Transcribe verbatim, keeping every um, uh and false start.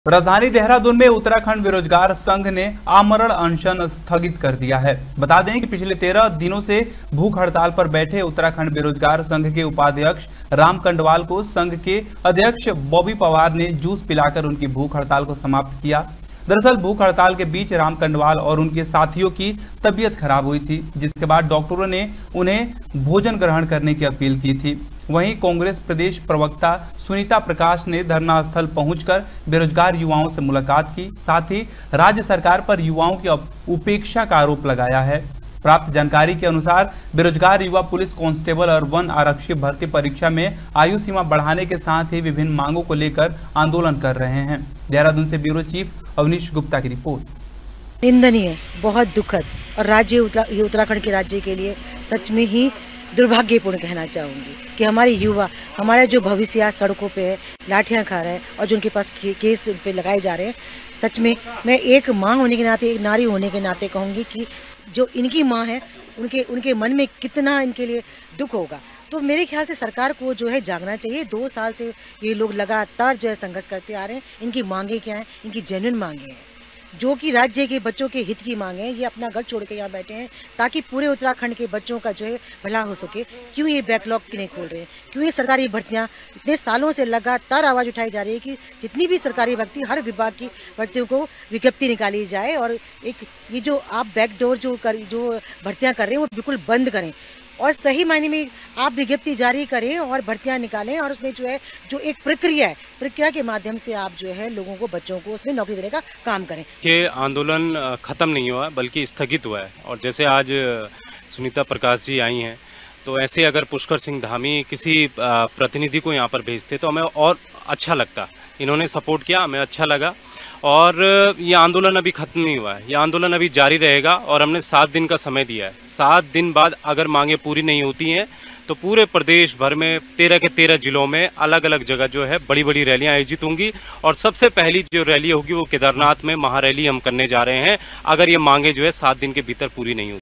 राजधानी देहरादून में उत्तराखंड बेरोजगार संघ ने आमरण अनशन स्थगित कर दिया है। बता दें कि पिछले तेरह दिनों से भूख हड़ताल पर बैठे उत्तराखंड बेरोजगार संघ के उपाध्यक्ष राम कंडवाल को संघ के अध्यक्ष बॉबी पवार ने जूस पिलाकर उनकी भूख हड़ताल को समाप्त किया। दरअसल भूख हड़ताल के बीच राम कंडवाल और उनके साथियों की तबीयत खराब हुई थी, जिसके बाद डॉक्टरों ने उन्हें भोजन ग्रहण करने की अपील की थी। वहीं कांग्रेस प्रदेश प्रवक्ता सुनीता प्रकाश ने धरना स्थल पहुंचकर बेरोजगार युवाओं से मुलाकात की, साथ ही राज्य सरकार पर युवाओं की उपेक्षा का आरोप लगाया है। प्राप्त जानकारी के अनुसार बेरोजगार युवा पुलिस कांस्टेबल और वन आरक्षी भर्ती परीक्षा में आयु सीमा बढ़ाने के साथ ही विभिन्न मांगों को लेकर आंदोलन कर रहे हैं। देहरादून से ब्यूरो चीफ अवनीश गुप्ता की रिपोर्ट। निंदनीय, बहुत दुखद और राज्य उत्तराखंड के राज्य के लिए सच में ही दुर्भाग्यपूर्ण कहना चाहूँगी कि हमारे युवा, हमारा जो भविष्य आज सड़कों पे है, लाठियाँ खा रहे हैं और जो उनके पास केस उन पे लगाए जा रहे हैं। सच में मैं एक माँ होने के नाते, एक नारी होने के नाते कहूँगी कि जो इनकी माँ है, उनके उनके मन में कितना इनके लिए दुख होगा। तो मेरे ख्याल से सरकार को जो है जागना चाहिए। दो साल से ये लोग लगातार जो है संघर्ष करते आ रहे हैं। इनकी मांगे क्या हैं? इनकी जेन्युइन मांगे हैं, जो कि राज्य के बच्चों के हित की मांग है। ये अपना घर छोड़ के यहाँ बैठे हैं ताकि पूरे उत्तराखंड के बच्चों का जो है भला हो सके। क्यों ये बैकलॉग नहीं खोल रहे हैं? क्यों ये सरकारी भर्तियाँ इतने सालों से लगातार आवाज़ उठाई जा रही है कि जितनी भी सरकारी भर्ती, हर विभाग की भर्तियों को विज्ञप्ति निकाली जाए और एक ये जो आप बैकडोर जो कर जो भर्तियाँ कर रहे हैं वो बिल्कुल बंद करें और सही मायने में आप विज्ञप्ति जारी करें और भर्तियां निकालें और उसमें जो है जो एक प्रक्रिया है, प्रक्रिया के माध्यम से आप जो है लोगों को, बच्चों को उसमें नौकरी देने का काम करें। ये आंदोलन खत्म नहीं हुआ बल्कि स्थगित हुआ है। और जैसे आज सुनीता प्रकाश जी आई हैं, तो ऐसे अगर पुष्कर सिंह धामी किसी प्रतिनिधि को यहाँ पर भेजते तो हमें और अच्छा लगता। इन्होंने सपोर्ट किया, हमें अच्छा लगा। और ये आंदोलन अभी खत्म नहीं हुआ है, ये आंदोलन अभी जारी रहेगा और हमने सात दिन का समय दिया है। सात दिन बाद अगर मांगे पूरी नहीं होती हैं तो पूरे प्रदेश भर में तेरह के तेरह जिलों में अलग अलग जगह जो है बड़ी बड़ी रैलियां आयोजित होंगी। और सबसे पहली जो रैली होगी वो केदारनाथ में महारैली हम करने जा रहे हैं, अगर ये मांगे जो है सात दिन के भीतर पूरी नहीं होती।